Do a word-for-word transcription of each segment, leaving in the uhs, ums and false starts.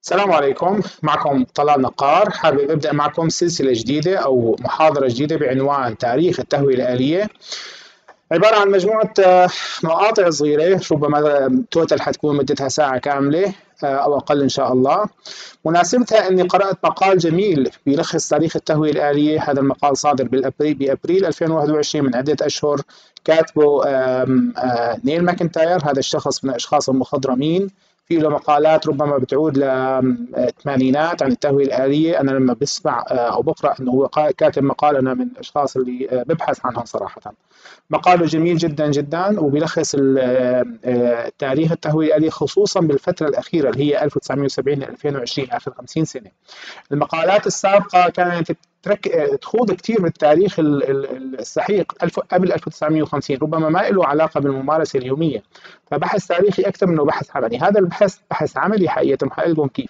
السلام عليكم، معكم طلال نقار. حابب أبدأ معكم سلسلة جديدة أو محاضرة جديدة بعنوان تاريخ التهوية الآلية، عبارة عن مجموعة آه، مقاطع صغيرة، ربما توتال حتكون مدتها ساعة كاملة آه، أو أقل إن شاء الله. مناسبتها أني قرأت مقال جميل بيلخص تاريخ التهوية الآلية. هذا المقال صادر بالأبريل بأبريل ألفين وواحد وعشرين من عدة أشهر، كاتبه آم، آه، نيل ماكنتاير. هذا الشخص من الأشخاص المخضرمين، في له مقالات ربما بتعود للثمانينات عن التهوية الآلية. أنا لما بسمع آه، أو بقرأ أنه هو كاتب مقال، أنا من الأشخاص اللي آه، ببحث عنهم صراحة. مقاله جميل جدا جدا، وبيلخص تاريخ التهوية الآلية خصوصا بالفترة الأخيرة اللي هي ألف وتسعمئة وسبعين ل ألفين وعشرين، آخر خمسين سنة. المقالات السابقة كانت ترك... تخوض كثير بالتاريخ السحيق قبل ألف وتسعمئة وخمسين، ربما ما له علاقة بالممارسة اليومية، فبحث تاريخي أكثر منه بحث عملي. هذا البحث بحث عملي حقيقة، حقلكم كيف.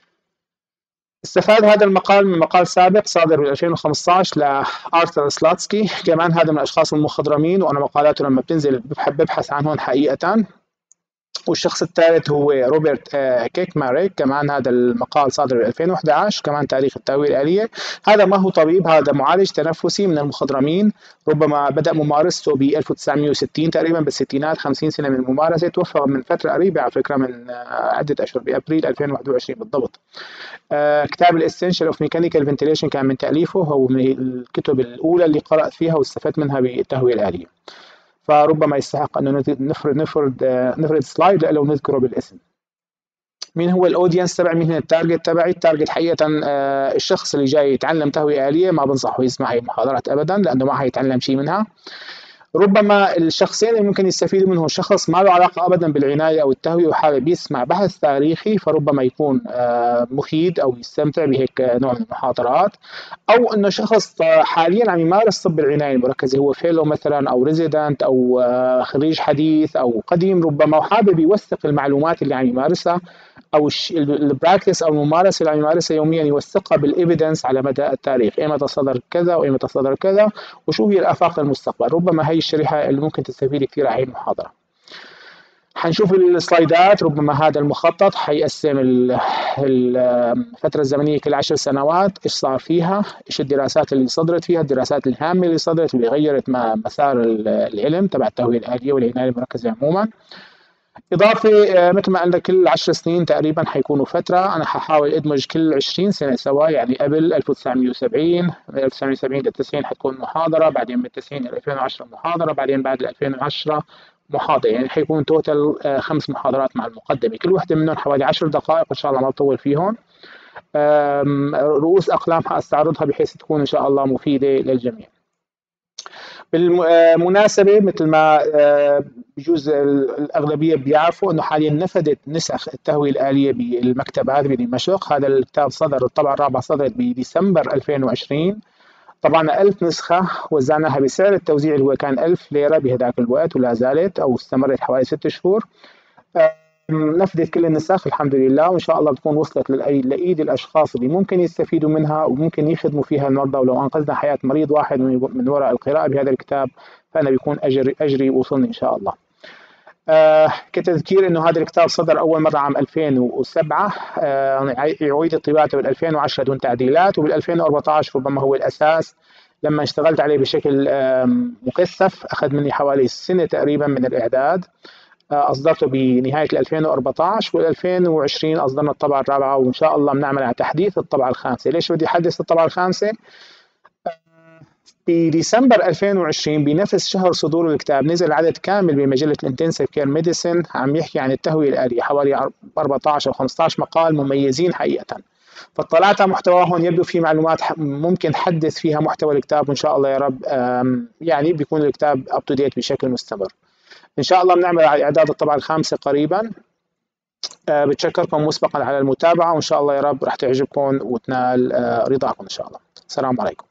استفاد هذا المقال من مقال سابق صادر ب ألفين وخمسة عشر لآرثر سلاتسكي، كمان هذا من الأشخاص المخضرمين، وأنا مقالاته لما بتنزل بحب ببحث عنهم حقيقة. والشخص الثالث هو روبرت كيك ماريك، كمان هذا المقال صادر ب ألفين وأحد عشر، كمان تاريخ التهوية الآلية. هذا ما هو طبيب، هذا معالج تنفسي من المخضرمين، ربما بدأ ممارسته ب ألف وتسعمئة وستين تقريبا، بالستينات، خمسين سنة من الممارسة. توفى من فترة قريبة على فكرة، من عدة أشهر، بأبريل ألفين وواحد وعشرين بالضبط. آه، كتاب الاسنشال اوف ميكانيكال فنتيليشن كان من تأليفه، هو من الكتب الأولى اللي قرأت فيها واستفدت منها بالتهوية الآلية، فربما يستحق أنه نفرد نفرد آه، نفرد سلايد لو نذكره بالاسم. مين هو الاودينس تبعي؟ مين هو التارجت تبعي؟ التارجت حقيقة آه، الشخص اللي جاي يتعلم تهوية آلية. ما بنصحه يسمع هي المحاضرات أبدا، لأنه ما حيتعلم شيء منها. ربما الشخصين اللي ممكن يستفيدوا منه شخص ما له علاقة أبدا بالعناية أو التهوية وحابب يسمع بحث تاريخي، فربما يكون مفيد أو يستمتع بهيك نوع من المحاضرات. أو إنه شخص حاليا عم يمارس طب العناية المركزة، هو فيلو مثلا أو ريزيدنت أو خريج حديث أو قديم ربما، وحابب يوثق المعلومات اللي عم يمارسها، او البراكتس او الممارسه اللي عم يمارسها يوميا، يوثقها بالايفيدنس على مدى التاريخ، ايمتى صدر كذا وايمتى صدر كذا، وشو هي الافاق للمستقبل. ربما هي الشريحه اللي ممكن تستفيد كثير على هي المحاضره. حنشوف السلايدات. ربما هذا المخطط حيقسم الفتره الزمنيه كل عشر سنوات، ايش صار فيها، ايش الدراسات اللي صدرت فيها، الدراسات الهامه اللي صدرت واللي غيرت مسار العلم تبع التهويه الاليه والعنايه المركزه عموما. إضافة مثل ما قلنا كل عشر سنين تقريبا حيكونوا فترة، أنا ححاول أدمج كل عشرين سنة سوا، يعني قبل ألف وتسعمئة وسبعين، من ألف وتسعمئة وسبعين لل تسعين حتكون محاضرة، بعدين من تسعين ل ألفين وعشرة محاضرة، بعدين بعد ألفين وعشرة محاضرة، يعني حيكون توتال خمس محاضرات مع المقدمة، كل وحدة منهم حوالي عشر دقائق إن شاء الله، ما بطول فيهم. رؤوس أقلام حأستعرضها بحيث تكون إن شاء الله مفيدة للجميع. بالمناسبة مثل ما بجوز الأغلبية بيعرفوا أنه حاليا نفدت نسخ التهوية الآلية بالمكتبات بدمشق. هذا الكتاب صدر، الطبعة الرابعة صدرت بديسمبر ألفين وعشرين. طبعا ألف نسخة، وزعناها بسعر التوزيع اللي هو كان ألف ليرة بهذاك الوقت، ولا زالت أو استمرت حوالي ست شهور. نفذت كل النسخ الحمد لله، وإن شاء الله بتكون وصلت لأيدي الأشخاص اللي ممكن يستفيدوا منها وممكن يخدموا فيها المرضى. ولو أنقذنا حياة مريض واحد من وراء القراءة بهذا الكتاب، فأنا بيكون أجري, أجري وصلني إن شاء الله. آه كتذكير إنه هذا الكتاب صدر أول مرة عام ألفين وسبعة، آه يعيد طباعته بال ألفين وعشرة دون تعديلات، وبال ألفين وأربعة عشر ربما هو الأساس. لما اشتغلت عليه بشكل مكثف أخذ مني حوالي سنة تقريبا من الإعداد. أصدرته بنهاية ألفين وأربعة عشر، وال ألفين وعشرين أصدرنا الطبعة الرابعة، وإن شاء الله بنعمل على تحديث الطبعة الخامسة. ليش بدي أحدث الطبعة الخامسة؟ بديسمبر ألفين وعشرين بنفس شهر صدور الكتاب نزل عدد كامل بمجلة الانتنسيف كير ميديسن عم يحكي عن التهوية الآلية، حوالي أربعة عشر أو خمسة عشر مقال مميزين حقيقة. فاطلعت على محتواهم، يبدو في معلومات ممكن حدث فيها محتوى الكتاب، وإن شاء الله يا رب يعني بيكون الكتاب أب تو ديت بشكل مستمر. إن شاء الله بنعمل على إعداد الطبعة الخامسة قريبا. أه بتشكركم مسبقا على المتابعة، وإن شاء الله يا رب رح تعجبكم وتنال أه رضاكم إن شاء الله. السلام عليكم.